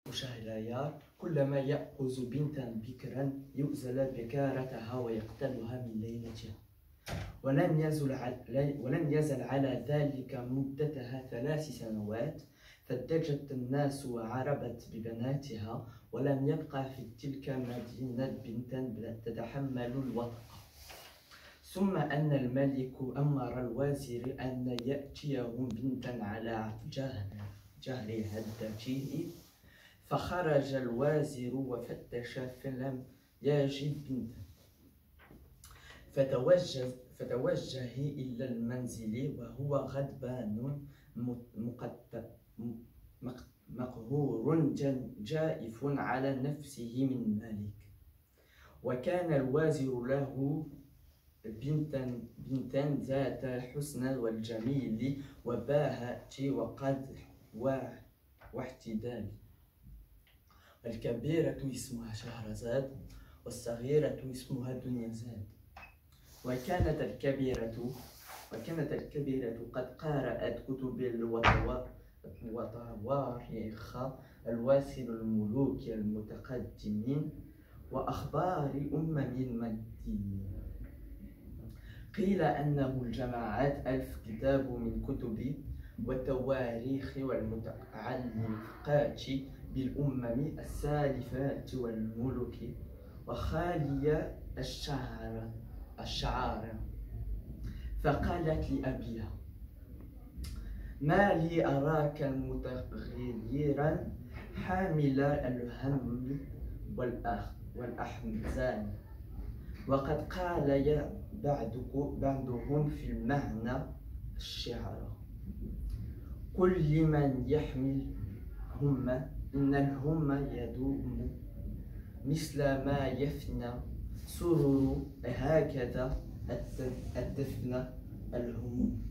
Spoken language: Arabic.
شهريار كلما يأخذ بنتا بكرا يؤزل بكارتها ويقتلها من ليلتها، ولم يزل على ذلك مدتها 3 سنوات، فاضطجت الناس وعربت ببناتها، ولم يبقى في تلك المدينة بنتا تتحمل الوطأ. ثم أن الملك أمر الوزير أن يأتيهم بنتا على جهر هدته، فخرج الوزير وفتش فلم يجد بنتا، فتوجه إلى المنزل وهو غضبان مقهور جائف على نفسه من مالك. وكان الوزير له بنتا ذات حسن والجميل وباهة وقد واحتدال، الكبيرة اسمها شهرزاد والصغيرة اسمها دنيازاد. وكانت الكبيرة قد قرأت كتب التواريخ الواصل الملوك المتقدمين وأخبار المدينة. قيل أنه جمعت 1000 كتاب من كتب والتواريخ والمتعلقات بالأمم السالفات والملوك وخالي الشعار. فقالت لأبيها: ما لي أراك متغيرا حامل الهم والأحزان، وقد قال بعضهم في المعنى الشعر: قل لمن يحمل هم إن الهم يدوم مثل ما يفنى سرور، هكذا الدفن الهموم.